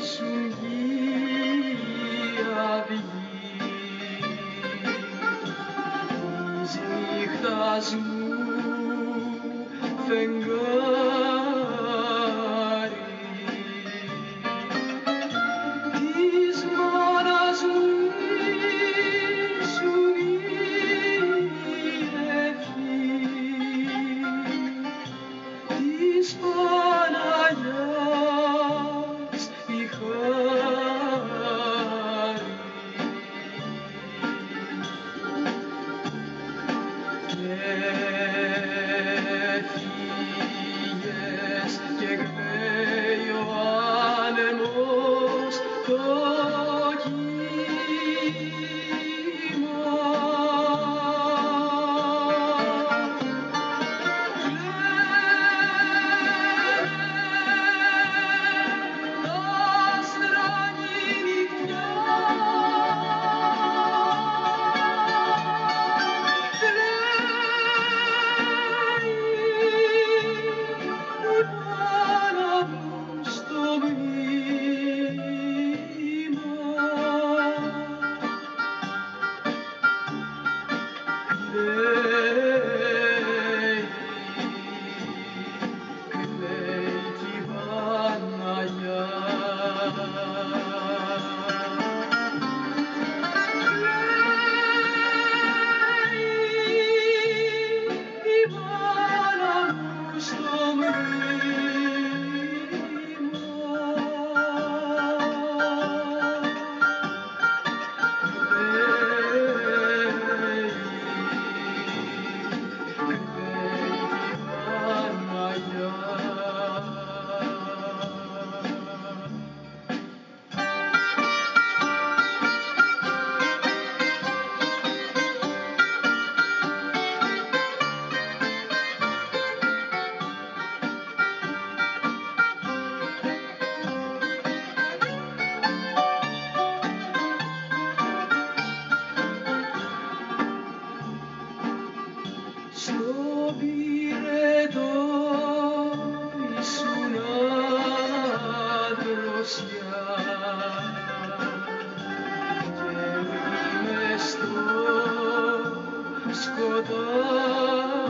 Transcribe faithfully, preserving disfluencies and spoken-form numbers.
ήσουν γη αυγή της νύχτας μου φεγγάρι, της μάνας μου ήσουν η ευχή, της Παναγιάς η χάρη. Έφυγες και κλαίει ο άνεμος το κύμα. Κλαίγε τα άστρα νυχτιά, η μάνα μου στο μνήμα. Κλαίει, κλαίει κι η Παναγιά. Κλαίει η μάνα μου στο στο πυρετό ήσουν αδροσιά και μη μες στο σκοτάδι